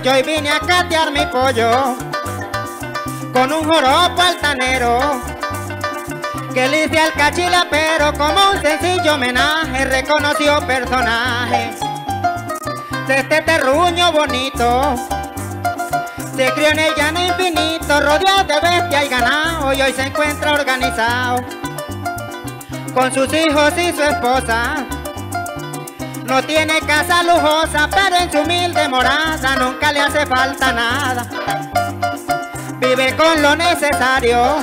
yo hoy vine a catear mi pollo con un joropo altanero que le hice al cachilapero como un sencillo homenaje, reconoció personaje de este terruño bonito. Se crió en el llano infinito, rodeado de bestia y ganado, y hoy se encuentra organizado con sus hijos y su esposa. No tiene casa lujosa, pero en su humilde morada nunca le hace falta nada. Vive con lo necesario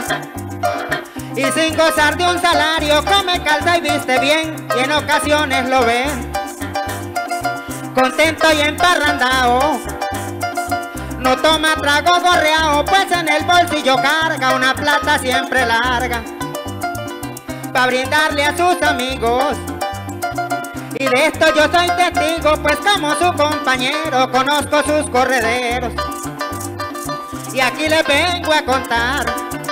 y sin gozar de un salario, come, calza y viste bien, y en ocasiones lo ven contento y emparrandao. No toma trago gorreao, pues en el bolsillo carga una plata siempre larga para brindarle a sus amigos. Y de esto yo soy testigo, pues como su compañero conozco sus correderos. Y aquí les vengo a contar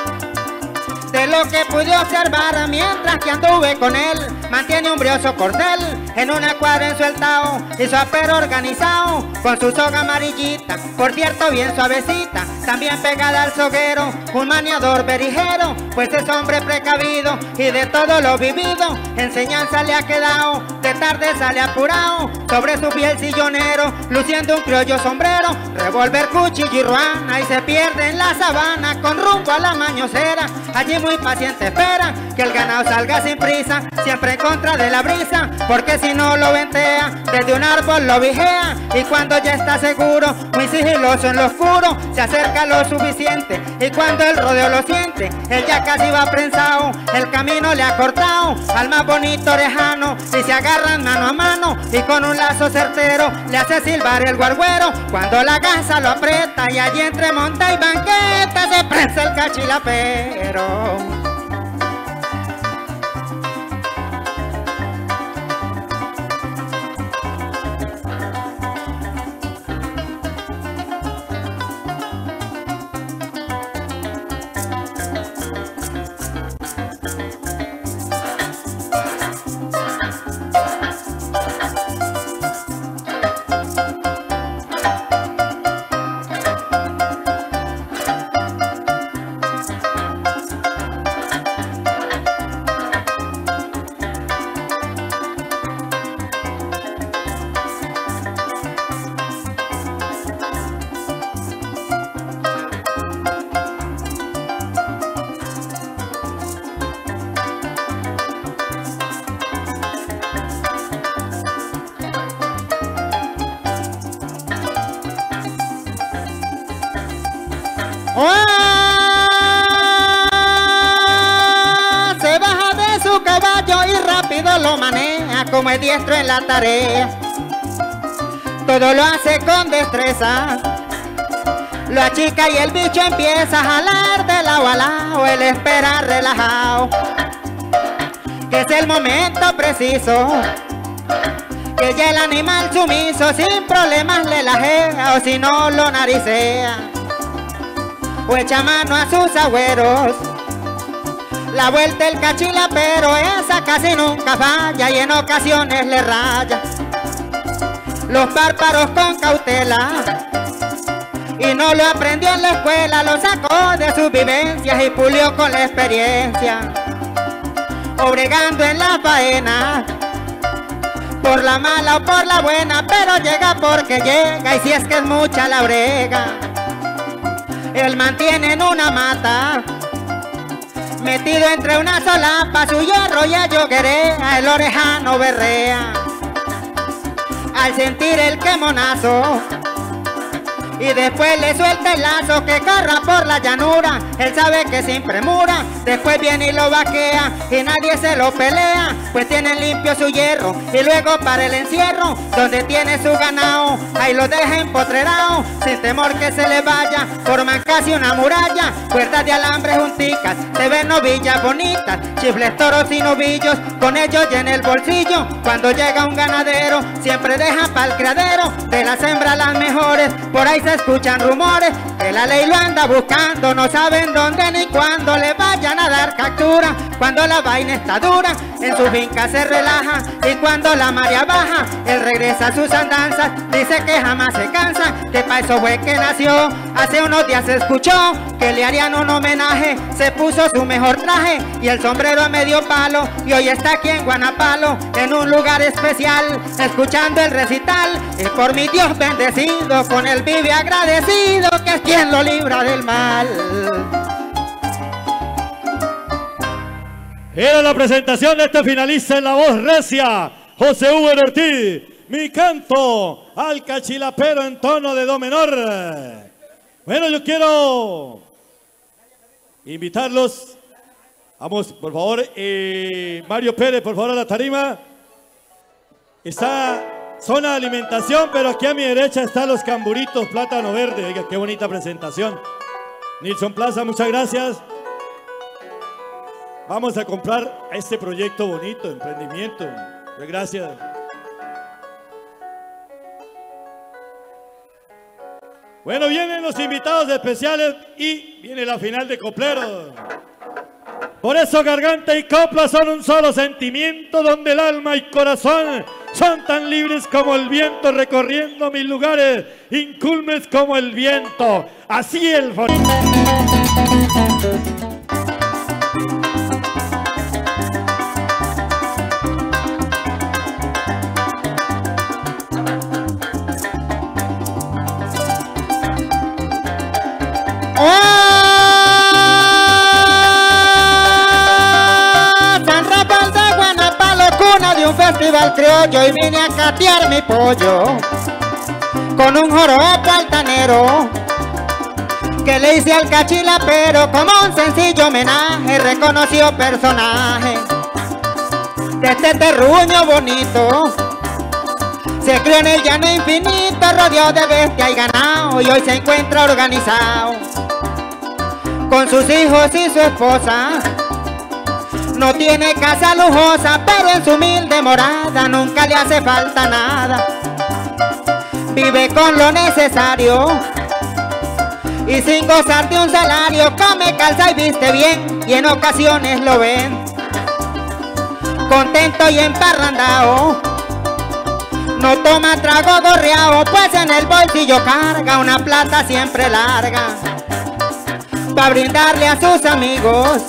de lo que pude observar mientras que anduve con él. Mantiene un brioso corcel en una cuadra ensueltao y su apero organizado con su soga amarillita, por cierto bien suavecita, también pegada al soguero. Un maniador berijero, pues es hombre precavido y de todo lo vivido enseñanza le ha quedado. De tarde sale apurado sobre su piel sillonero, luciendo un criollo sombrero, revólver, cuchillo y ruana, y se pierde en la sabana con rumbo a la mañosera. Allí muy paciente espera que el ganado salga sin prisa, siempre en contra de la brisa, porque si no lo ventea, desde un árbol lo vigea, y cuando ya está seguro, muy sigiloso en lo oscuro, se acerca lo suficiente, y cuando el rodeo lo siente, él ya casi va prensado, el camino le ha cortado al más bonito orejano, y se agarran mano a mano, y con un lazo certero, le hace silbar el guarguero, cuando la gasa lo aprieta, y allí entre monta y banqueta, se prensa el cachilapero. Se baja de su caballo y rápido lo maneja como es diestro en la tarea. Todo lo hace con destreza, lo achica y el bicho empieza a jalar de lado a lado. Él espera relajado, que es el momento preciso, que ya el animal sumiso sin problemas le lajea, o si no lo naricea o echa mano a sus agüeros. La vuelta el cachilapero, esa casi nunca falla y en ocasiones le raya los párpados con cautela. Y no lo aprendió en la escuela, lo sacó de sus vivencias y pulió con la experiencia, obregando en la faena, por la mala o por la buena, pero llega porque llega, y si es que es mucha la brega, él mantiene en una mata, metido entre una solapa, su hierro ya yoguerea, el orejano berrea al sentir el quemonazo, y después le suelta el lazo que corra por la llanura. Él sabe que sin premura, después viene y lo vaquea, y nadie se lo pelea, pues tiene limpio su hierro, y luego para el encierro, donde tiene su ganado, ahí lo deja empotrerado, sin temor que se le vaya, forman casi una muralla, puertas de alambre junticas, se ven novillas bonitas, chifles, toros y novillos, con ellos llena el bolsillo. Cuando llega un ganadero, siempre deja pa'l criadero, de las hembras las mejores, por ahí se se escuchan rumores que la ley lo anda buscando. No saben dónde ni cuándo le vayan a dar captura. Cuando la vaina está dura, en su finca se relaja. Y cuando la marea baja, él regresa a sus andanzas. Dice que jamás se cansa, que pa' eso fue que nació. Hace unos días se escuchó que le harían un homenaje. Se puso su mejor traje y el sombrero a medio palo. Y hoy está aquí en Guanapalo, en un lugar especial, escuchando el recital. Y por mi Dios bendecido, con él vive agradecido, que es quien lo libra del mal. Era la presentación de este finalista en la voz recia, José Hugo Ortiz. Mi canto al cachilapero en tono de do menor. Bueno, yo quiero invitarlos. Vamos, por favor, Mario Pérez, por favor, a la tarima. Está zona de alimentación, pero aquí a mi derecha están los camburitos plátano verde. Oiga, qué bonita presentación. Nilson Plaza, muchas gracias. Vamos a comprar este proyecto bonito, emprendimiento. Muchas gracias. Bueno, vienen los invitados especiales y viene la final de copleros. Por eso garganta y copla son un solo sentimiento, donde el alma y corazón son tan libres como el viento, recorriendo mil lugares inculmes como el viento. Así el de un festival criollo, y vine a catear mi pollo con un joropo altanero que le hice al cachilapero como un sencillo homenaje. Reconocido personaje de este terruño bonito, se crió en el llano infinito, rodeado de bestia y ganado, y hoy se encuentra organizado con sus hijos y su esposa. No tiene casa lujosa, pero en su humilde morada nunca le hace falta nada. Vive con lo necesario y sin gozar de un salario, come, calza y viste bien, y en ocasiones lo ven contento y emparrandado. No toma trago gorreado, pues en el bolsillo carga una plata siempre larga para brindarle a sus amigos.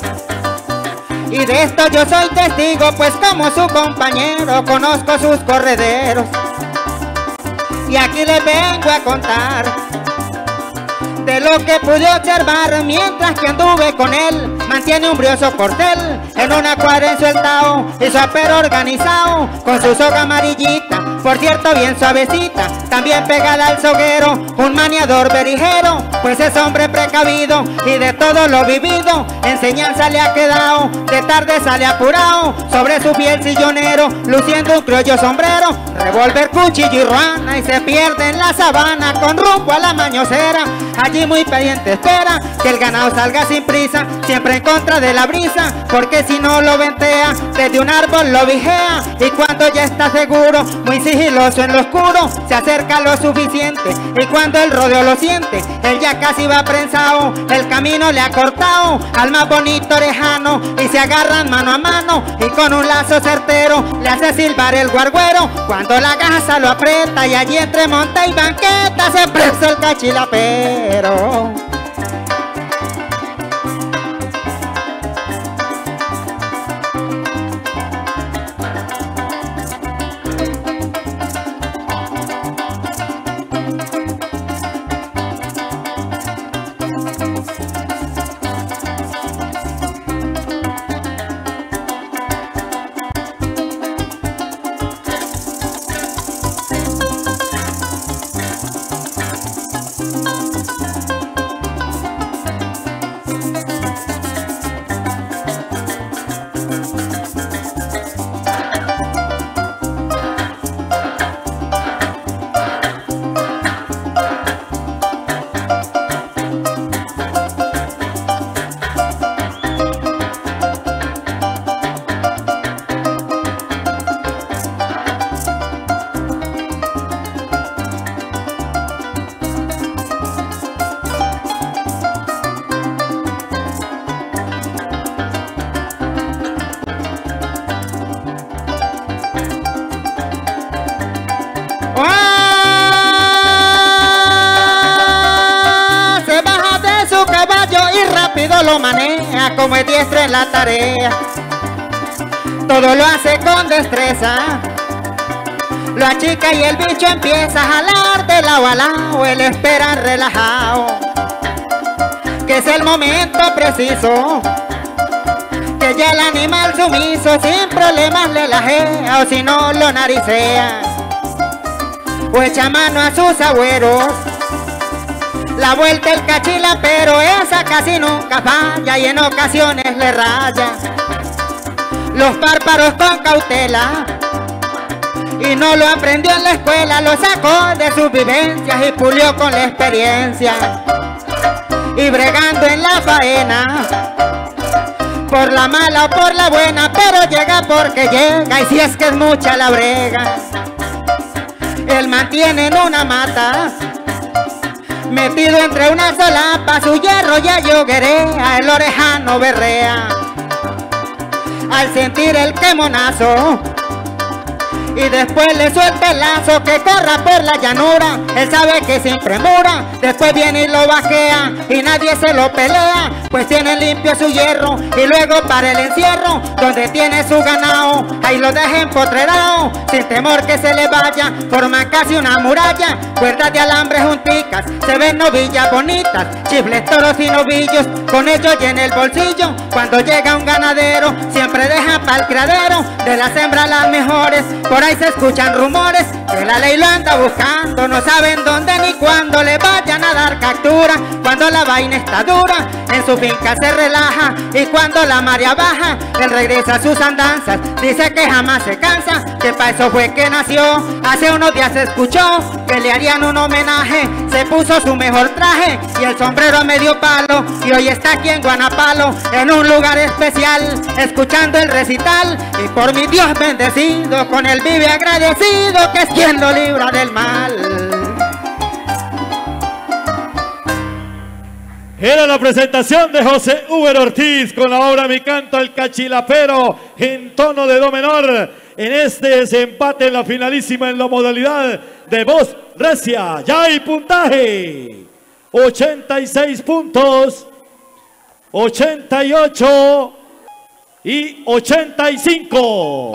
Y de esto yo soy testigo, pues como su compañero conozco sus correderos. Y aquí les vengo a contar de lo que pude observar mientras que anduve con él. Mantiene un brioso cortel en una cuadra ensueltado y su apero organizado con su soga amarillita, por cierto bien suavecita, también pegada al soguero. Un maniador berijero, pues es hombre precavido y de todo lo vivido enseñanza le ha quedado. De tarde sale apurado sobre su piel sillonero, luciendo un criollo sombrero, revólver, cuchillo y ruana, y se pierde en la sabana con rumbo a la mañosera. Allí muy pendiente espera que el ganado salga sin prisa, siempre en contra de la brisa, porque si no lo ventea, desde un árbol lo vigea. Y cuando ya está seguro, muy sigiloso en lo oscuro, se acerca lo suficiente, y cuando el rodeo lo siente, él ya casi va prensado. El camino le ha cortado al más bonito orejano, y se agarran mano a mano, y con un lazo certero le hace silbar el guarguero. Cuando la gasa lo aprieta, y allí entre monta y banqueta se presa el cachilapero. todo lo maneja como es diestro en la tarea. Todo lo hace con destreza, lo achica y el bicho empieza a jalar de lado a lado. Él espera relajado, que es el momento preciso, que ya el animal sumiso sin problemas le lajea, o si no lo naricea, o echa mano a sus agüeros. La vuelta el cachilapero, esa casi nunca falla y en ocasiones le raya los párpados con cautela. Y no lo aprendió en la escuela, lo sacó de sus vivencias y pulió con la experiencia. Y bregando en la faena, por la mala o por la buena, pero llega porque llega, y si es que es mucha la brega. Él mantiene en una mata, metido entre una solapa, su hierro ya yoguerea, el orejano berrea al sentir el quemonazo. Y después le suelta el lazo, que corra por la llanura. Él sabe que sin premura, después viene y lo bajea, y nadie se lo pelea, pues tiene limpio su hierro. Y luego para el encierro, donde tiene su ganado, ahí lo deja empotrerado, sin temor que se le vaya. Forman casi una muralla, cuerdas de alambre junticas, se ven novillas bonitas, chifles, toros y novillos, con ellos llena el bolsillo. Cuando llega un ganadero, siempre deja pa'l criadero de las hembras las mejores. Por ahí se escuchan rumores que la ley lo anda buscando, no saben dónde ni cuándo le vayan a dar captura. Cuando la vaina está dura, en su finca se relaja, y cuando la marea baja, él regresa a sus andanzas. Dice que jamás se cansa, que pa' eso fue que nació. Hace unos días se escuchó que le harían un homenaje, se puso su mejor traje y el sombrero a medio palo, y hoy está aquí en Guanapalo, en un lugar especial, escuchando el recital. Y por mi Dios bendecido, con él vive agradecido, que es quien lo libra del mal. Era la presentación de José Uber Ortiz con la obra Mi canto al cachilapero en tono de do menor, en este desempate en la finalísima en la modalidad de voz recia. Ya hay puntaje: 86 puntos, 88 y 85.